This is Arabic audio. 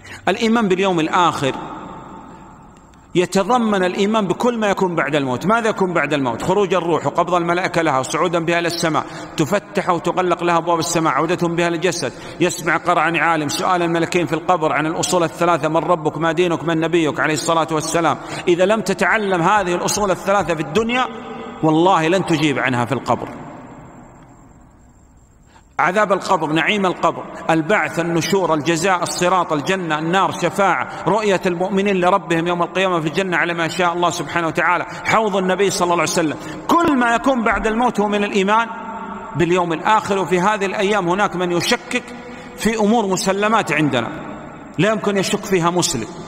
الإيمان باليوم الآخر يتضمن الإيمان بكل ما يكون بعد الموت. ماذا يكون بعد الموت؟ خروج الروح وقبض الملائكة لها وصعودا بها إلى السماء، تفتح وتغلق لها أبواب السماء، عودة بها للجسد، يسمع قرع نعالم، سؤال الملكين في القبر عن الأصول الثلاثة: من ربك، ما دينك، من نبيك عليه الصلاة والسلام. إذا لم تتعلم هذه الأصول الثلاثة في الدنيا والله لن تجيب عنها في القبر. عذاب القبر، نعيم القبر، البعث، النشور، الجزاء، الصراط، الجنة، النار، شفاعة، رؤية المؤمنين لربهم يوم القيامة في الجنة على ما شاء الله سبحانه وتعالى، حوض النبي صلى الله عليه وسلم. كل ما يكون بعد الموت هو من الإيمان باليوم الآخر. وفي هذه الأيام هناك من يشكك في أمور مسلمات عندنا لا يمكن يشك فيها مسلم.